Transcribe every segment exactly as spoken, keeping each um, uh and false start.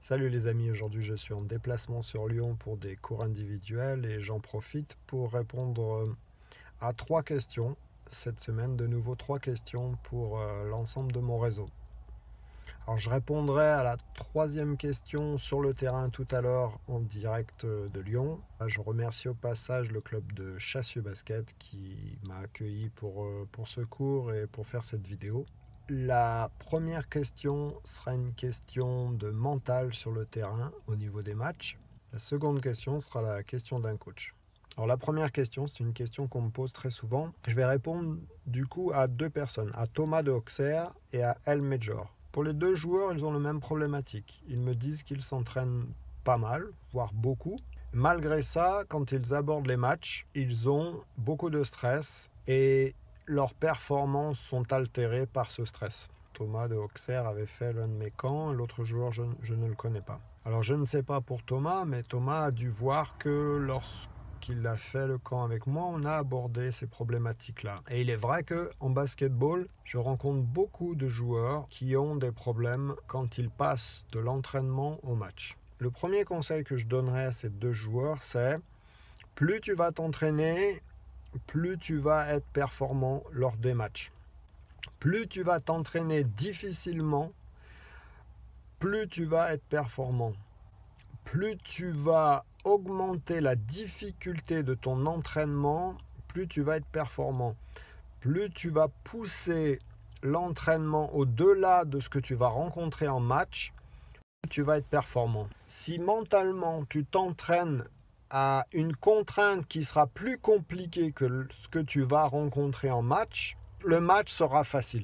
Salut les amis, aujourd'hui je suis en déplacement sur Lyon pour des cours individuels et j'en profite pour répondre à trois questions cette semaine, de nouveau trois questions pour euh, l'ensemble de mon réseau. Alors je répondrai à la troisième question sur le terrain tout à l'heure en direct de Lyon. Je remercie au passage le club de Chassieux Basket qui m'a accueilli pour, euh, pour ce cours et pour faire cette vidéo. La première question sera une question de mental sur le terrain au niveau des matchs. La seconde question sera la question d'un coach. Alors la première question, c'est une question qu'on me pose très souvent. Je vais répondre du coup à deux personnes, à Thomas de Auxerre et à El Major. Pour les deux joueurs, ils ont la même problématique. Ils me disent qu'ils s'entraînent pas mal, voire beaucoup. Malgré ça, quand ils abordent les matchs, ils ont beaucoup de stress et leurs performances sont altérées par ce stress. Thomas de Auxerre avait fait l'un de mes camps, l'autre joueur, je, je ne le connais pas. Alors je ne sais pas pour Thomas, mais Thomas a dû voir que lorsqu'il a fait le camp avec moi, on a abordé ces problématiques-là. Et il est vrai qu'en basketball, je rencontre beaucoup de joueurs qui ont des problèmes quand ils passent de l'entraînement au match. Le premier conseil que je donnerais à ces deux joueurs, c'est plus tu vas t'entraîner, plus tu vas être performant lors des matchs. Plus tu vas t'entraîner difficilement, plus tu vas être performant. Plus tu vas augmenter la difficulté de ton entraînement, plus tu vas être performant. Plus tu vas pousser l'entraînement au-delà de ce que tu vas rencontrer en match, plus tu vas être performant. Si mentalement tu t'entraînes à une contrainte qui sera plus compliquée que ce que tu vas rencontrer en match, le match sera facile.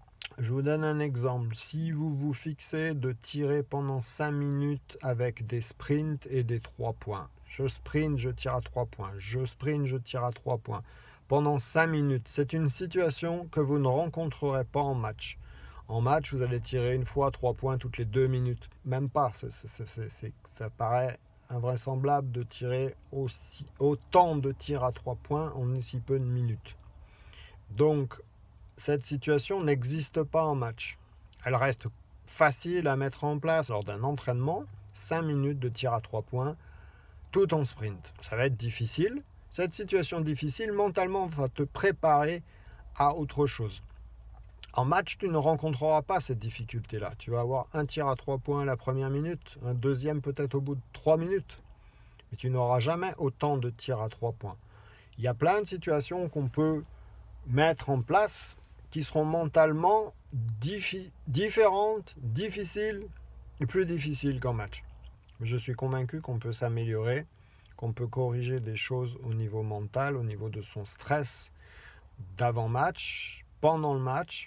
Je vous donne un exemple. Si vous vous fixez de tirer pendant cinq minutes avec des sprints et des trois points, je sprint, je tire à trois points, je sprint, je tire à trois points, pendant cinq minutes, c'est une situation que vous ne rencontrerez pas en match. En match, vous allez tirer une fois trois points toutes les deux minutes. Même pas, c'est, c'est, c'est, c'est, ça paraît invraisemblable de tirer aussi, autant de tirs à trois points en aussi peu de minutes. Donc, cette situation n'existe pas en match. Elle reste facile à mettre en place lors d'un entraînement, cinq minutes de tir à trois points, tout en sprint. Ça va être difficile. Cette situation difficile, mentalement, va te préparer à autre chose. En match, tu ne rencontreras pas cette difficulté-là. Tu vas avoir un tir à trois points la première minute, un deuxième peut-être au bout de trois minutes. Mais tu n'auras jamais autant de tirs à trois points. Il y a plein de situations qu'on peut mettre en place qui seront mentalement diffi- différentes, difficiles et plus difficiles qu'en match. Je suis convaincu qu'on peut s'améliorer, qu'on peut corriger des choses au niveau mental, au niveau de son stress d'avant-match, pendant le match,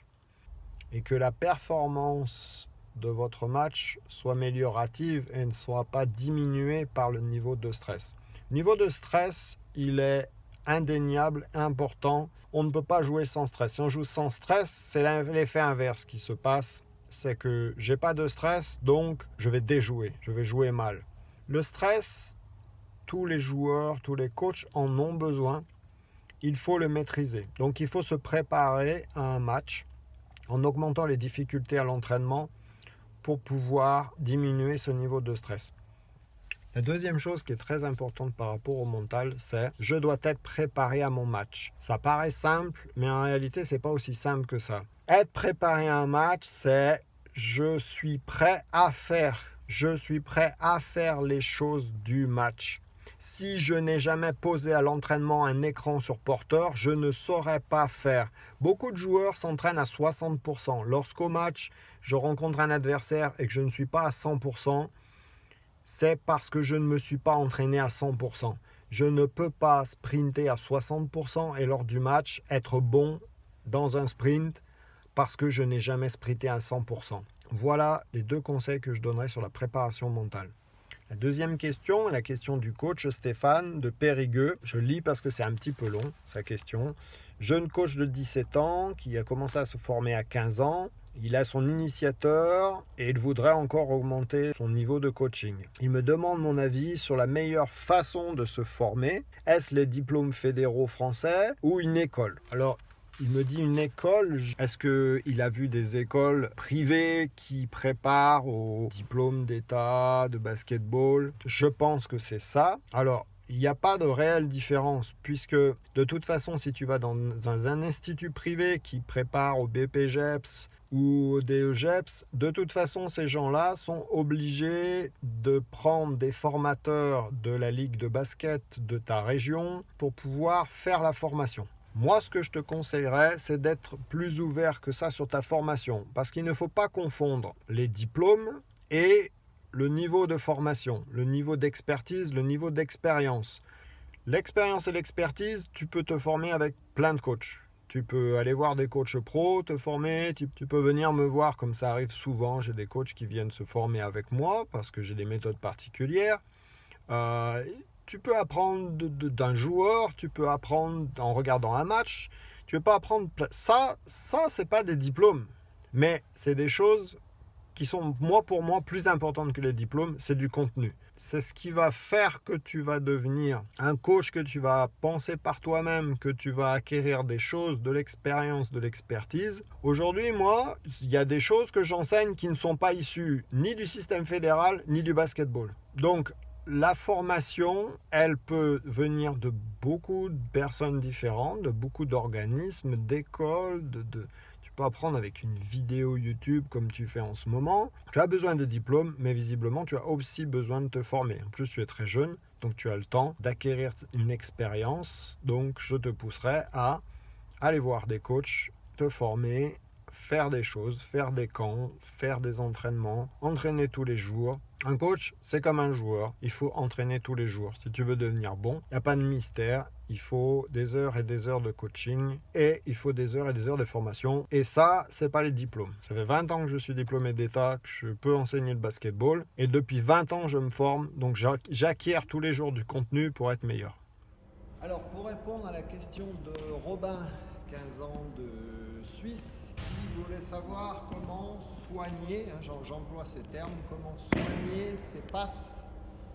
et que la performance de votre match soit améliorative et ne soit pas diminuée par le niveau de stress. Le niveau de stress, il est indéniable, important. On ne peut pas jouer sans stress. Si on joue sans stress, c'est l'effet inverse qui se passe. C'est que j'ai pas de stress, donc je vais déjouer, je vais jouer mal. Le stress, tous les joueurs, tous les coachs en ont besoin. Il faut le maîtriser. Donc il faut se préparer à un match en augmentant les difficultés à l'entraînement pour pouvoir diminuer ce niveau de stress. La deuxième chose qui est très importante par rapport au mental, c'est je dois être préparé à mon match. Ça paraît simple, mais en réalité, c'est pas aussi simple que ça. Être préparé à un match, c'est je suis prêt à faire. Je suis prêt à faire les choses du match. Si je n'ai jamais posé à l'entraînement un écran sur porteur, je ne saurais pas faire. Beaucoup de joueurs s'entraînent à soixante pour cent. Lorsqu'au match, je rencontre un adversaire et que je ne suis pas à cent pour cent, c'est parce que je ne me suis pas entraîné à cent pour cent. Je ne peux pas sprinter à soixante pour cent et lors du match être bon dans un sprint parce que je n'ai jamais sprinté à cent pour cent. Voilà les deux conseils que je donnerai sur la préparation mentale. La deuxième question, la question du coach Stéphane de Périgueux. Je lis parce que c'est un petit peu long, sa question. Jeune coach de dix-sept ans qui a commencé à se former à quinze ans. Il a son initiateur et il voudrait encore augmenter son niveau de coaching. Il me demande mon avis sur la meilleure façon de se former. Est-ce les diplômes fédéraux français ou une école ? Alors, Il me dit une école. Est-ce qu'il a vu des écoles privées qui préparent au diplôme d'État de basketball? Je pense que c'est ça. Alors, il n'y a pas de réelle différence puisque de toute façon, si tu vas dans un institut privé qui prépare au B P G E P S ou au D E G E P S, de toute façon, ces gens-là sont obligés de prendre des formateurs de la ligue de basket de ta région pour pouvoir faire la formation. Moi, ce que je te conseillerais, c'est d'être plus ouvert que ça sur ta formation parce qu'il ne faut pas confondre les diplômes et le niveau de formation, le niveau d'expertise, le niveau d'expérience. L'expérience et l'expertise, tu peux te former avec plein de coachs. Tu peux aller voir des coachs pros, te former, tu, tu peux venir me voir comme ça arrive souvent. J'ai des coachs qui viennent se former avec moi parce que j'ai des méthodes particulières. Euh, tu peux apprendre de, de, d'un joueur, tu peux apprendre en regardant un match. Tu ne peux pas apprendre... Ça, ça c'est pas des diplômes, mais c'est des choses qui sont, moi, pour moi, plus importantes que les diplômes, c'est du contenu. C'est ce qui va faire que tu vas devenir un coach, que tu vas penser par toi-même, que tu vas acquérir des choses, de l'expérience, de l'expertise. Aujourd'hui, moi, il y a des choses que j'enseigne qui ne sont pas issues ni du système fédéral, ni du basketball. Donc, la formation, elle peut venir de beaucoup de personnes différentes, de beaucoup d'organismes, d'écoles, de... de Tu peux apprendre avec une vidéo YouTube comme tu fais en ce moment. Tu as besoin de diplômes, mais visiblement, tu as aussi besoin de te former. En plus, tu es très jeune, donc tu as le temps d'acquérir une expérience. Donc, je te pousserai à aller voir des coachs, te former, faire des choses, faire des camps, faire des entraînements, entraîner tous les jours. Un coach, c'est comme un joueur. Il faut entraîner tous les jours. Si tu veux devenir bon, il n'y a pas de mystère. Il faut des heures et des heures de coaching et il faut des heures et des heures de formation. Et ça, c'est pas les diplômes. Ça fait vingt ans que je suis diplômé d'État, que je peux enseigner le basketball. Et depuis vingt ans, je me forme. Donc, j'acquiers tous les jours du contenu pour être meilleur. Alors, pour répondre à la question de Robin, quinze ans de Suisse, qui voulait savoir comment soigner, hein, j'emploie ces termes, comment soigner ses passes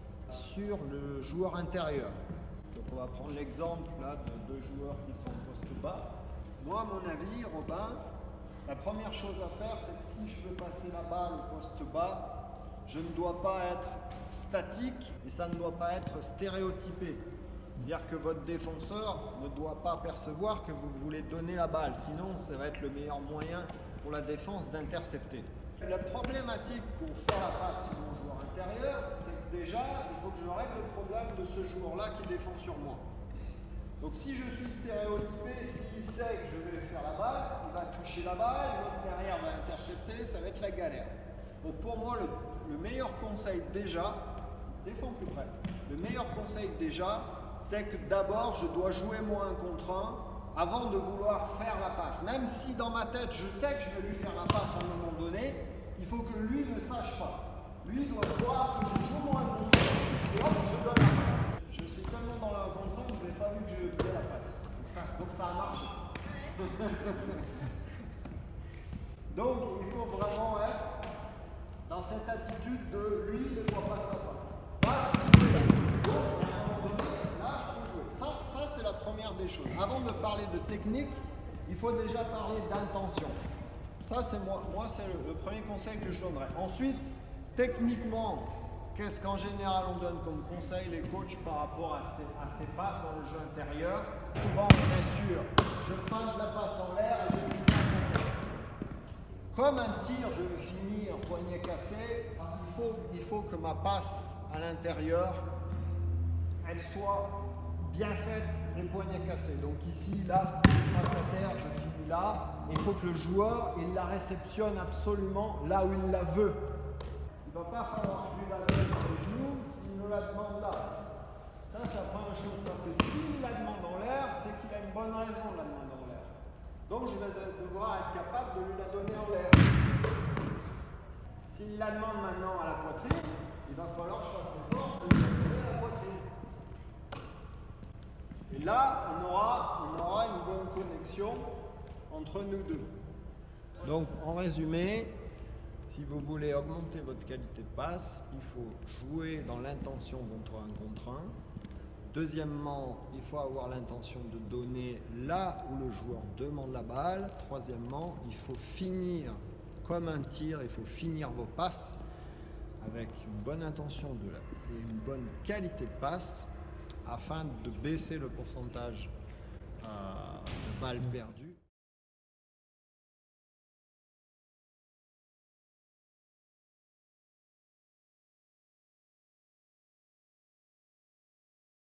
sur le joueur intérieur. Donc on va prendre l'exemple là de deux joueurs qui sont au poste bas. Moi, à mon avis, Robin, la première chose à faire, c'est que si je veux passer la balle au poste bas, je ne dois pas être statique et ça ne doit pas être stéréotypé. C'est-à-dire que votre défenseur ne doit pas percevoir que vous voulez donner la balle, sinon ça va être le meilleur moyen pour la défense d'intercepter. La problématique pour faire la passe sur mon joueur intérieur, c'est que déjà, il faut que je règle le problème de ce joueur-là qui défend sur moi. Donc si je suis stéréotypé, s'il sait que je vais faire la balle, il va toucher la balle, l'autre derrière va intercepter, ça va être la galère. Donc pour moi, le, le meilleur conseil déjà, défends plus près, le meilleur conseil déjà, c'est que d'abord, je dois jouer moi un contre un avant de vouloir faire la passe. Même si dans ma tête, je sais que je vais lui faire la passe à un moment donné, il faut que lui ne sache pas. Lui doit voir que je joue moi un contre un et hop, je donne la passe. Je suis tellement dans le contre un que vous n'avez pas vu que je faisais la passe. Donc ça, donc ça a marché. Donc il faut vraiment être dans cette attitude de lui ne doit pas savoir. Passe, je joue là. Donc, à un moment donné, là, je peux jouer. Ça, ça c'est la première des choses. Avant de parler de technique, il faut déjà parler d'intention. Ça, c'est moi, moi c'est le, le premier conseil que je donnerais. Ensuite, techniquement, qu'est-ce qu'en général on donne comme conseil les coachs par rapport à ces, à ces passes dans le jeu intérieur? Souvent, bien sûr, je feinte la passe en l'air et je finis la passe en l'air. Comme un tir, je veux finir poignet cassé, il faut, il faut que ma passe à l'intérieur, elle soit bien faite et poignets cassés. Donc ici, là, face à terre, je finis là. Il faut que le joueur, il la réceptionne absolument là où il la veut. Il ne va pas falloir que je lui la donne dans les genoux s'il me la demande là. Ça, c'est la première chose, parce que s'il la demande en l'air, c'est qu'il a une bonne raison de la demander en l'air. Donc je vais devoir être capable de lui la donner en l'air. S'il la demande maintenant à la poitrine, il va falloir que je fasse effort de lui donner à la poitrine. Et là, on aura, on aura une bonne connexion entre nous deux. Donc, en résumé, si vous voulez augmenter votre qualité de passe, il faut jouer dans l'intention contre un contre un, Deuxièmement, il faut avoir l'intention de donner là où le joueur demande la balle. Troisièmement, il faut finir comme un tir, il faut finir vos passes avec une bonne intention de la, et une bonne qualité de passe afin de baisser le pourcentage euh, de balles perdues.